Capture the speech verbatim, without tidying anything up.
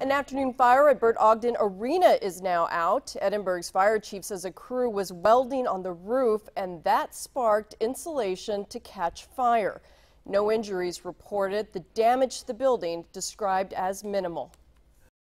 An afternoon fire at Bert Ogden Arena is now out. Edinburgh's fire chief says a crew was welding on the roof and that sparked insulation to catch fire. No injuries reported. The damage to the building described as minimal.